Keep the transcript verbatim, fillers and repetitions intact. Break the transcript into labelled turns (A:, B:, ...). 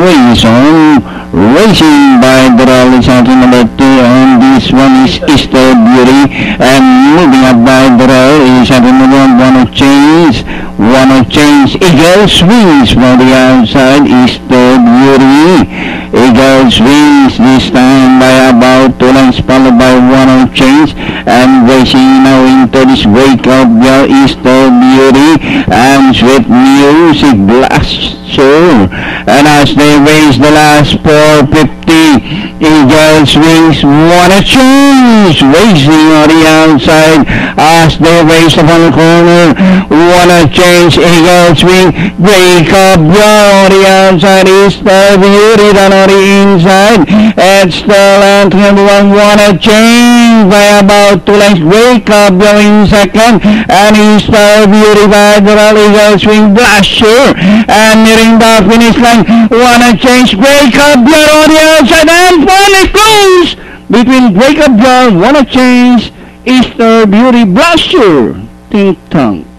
A: race on. Racing by the rally starting number two, and this one is Easter Beauty, and moving up by the rally is starting number one, one of Change, one of Change, Eagle Swings from the outside, Easter Beauty, Eagle Swings this time by about two lengths, followed by one of Change, and racing now into this wake of your Easter Beauty, and Sweet Music Blaster, and as they race the last four fifty, Eagle Swings wanna choose, racing on the outside as they race upon the corner, wanna change, Eagle Swing, break up on the outside, Easter Beauty down on the inside, and still entering number one, wanna change by about two lengths, break up in second, and Easter Beauty by the Eagle Swing Blaster, and nearing the finish line, wanna change, break up on the outside, and finally close between Break Up Jar, Wanna Change, Easter Beauty Blaster. Ting tong.